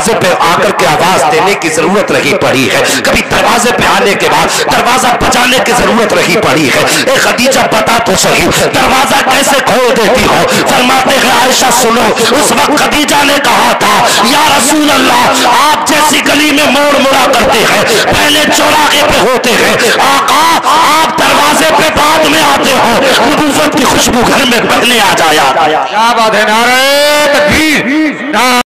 दरवाजे पे आकर के आवाज देने की जरूरत नहीं पड़ी है, कभी दरवाजे पे आने के बाद दरवाजा बजाने की जरूरत नहीं पड़ी है। ए खदीजा बता तो सही दरवाजा कैसे खोल देती हो? फरमाते हैं आयशा सुनो, उस वक्त खदीजा ने कहा था या रसूल अल्लाह, आप जैसी गली में मोड़ मुड़ा करते हैं, पहले चौराहे पे होते हैं, आका आप दरवाजे पे बाद में आते हो, नबूवत की खुशबू घर में पहले आ जाया। क्या बात है, नारे तकबीर।